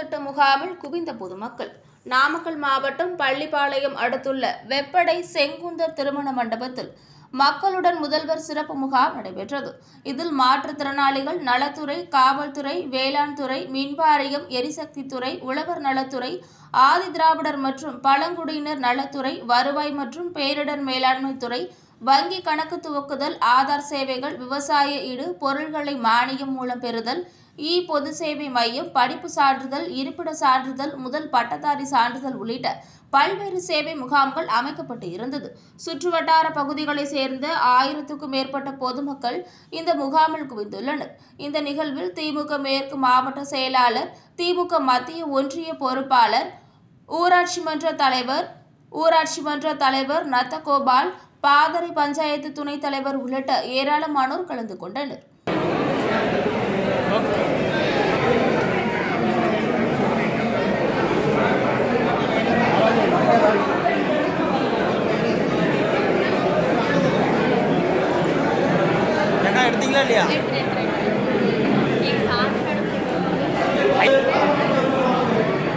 நலத்திட்ட முகாமில் குவிந்த பொதுமக்கள். நாமக்கல் மாவட்டம் பள்ளிப்பாளையம் அடுத்துள்ள வெப்படை செங்குந்தர் திருமண மண்டபத்தில் மக்களுடன் முதல்வர் சிறப்பு முகாம் நடைபெற்றது. இதில் மாற்றுத்திறனாளிகள் நலத்துறை, காவல்துறை, வேளாண் துறை, மின்வாரியம், எரிசக்தித்துறை, உழவர் நலத்துறை, ஆதி திராவிடர் மற்றும் பழங்குடியினர் நலத்துறை, வருவாய் மற்றும் பேரிடர் மேலாண்மை துறை, வங்கி கணக்கு துவக்குதல், ஆதார் சேவைகள், விவசாய ஈடு, பொருட்களை மானியம் மூலம் பெறுதல், பொது சேவை மையம், படிப்பு சான்றிதழ், இருப்பிட சான்றிதழ், முதல் பட்டதாரி சான்றிதழ் உள்ளிட்ட பல்வேறு சேவை முகாம்கள் அமைக்கப்பட்டு இருந்தது. சுற்றுவட்டார பகுதிகளைச் சேர்ந்த 1000க்கும் மேற்பட்ட பொதுமக்கள் இந்த முகாமில் குவிந்துள்ளனர். இந்த நிகழ்வில் திமுக மேற்கு மாவட்ட செயலாளர், திமுக மத்திய ஒன்றிய பொறுப்பாளர், ஊராட்சி மன்ற தலைவர் நத்தகோபால், பாதரை பஞ்சாயத்து துணைத் தலைவர் உள்ளிட்ட ஏராளமானோர் கலந்து கொண்டனர். எடுத்தீங்களா இல்லையா?